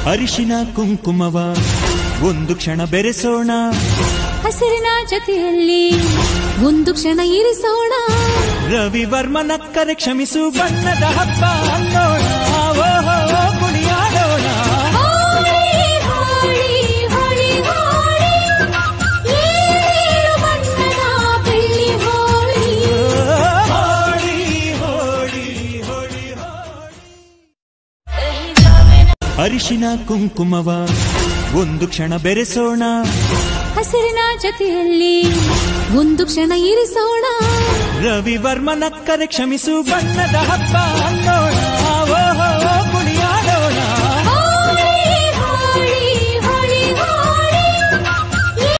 ಅರಿಶಿನ ಕುಂಕುಮವ ಒಂದು ಕ್ಷಣ ಬೆರೆಸೋಣ, ಹಸಿರಿನ ಜೊತೆಯಲ್ಲಿ ಒಂದು ಕ್ಷಣ ಇರಿಸೋಣ. ರವಿವರ್ಮ ನಕ್ಕರೆ ಕ್ಷಮಿಸು ಬಣ್ಣದ ಹಬ್ಬ ಅನ್ನೋಣ, ಓಹೋ ಕುಣಿಯಾಡೋಣ. ಅರಿಶಿನ ಕುಂಕುಮವ ಒಂದು ಕ್ಷಣ ಬೆರೆಸೋಣ, ಹಸಿರಿನ ಜೊತೆಯಲ್ಲಿ ಒಂದು ಕ್ಷಣ ಇರಿಸೋಣ. ರವಿವರ್ಮ ನಕ್ಕರೆ ಕ್ಷಮಿಸು ಬಣ್ಣದ ಹಬ್ಬ ಅನ್ನೋಣ.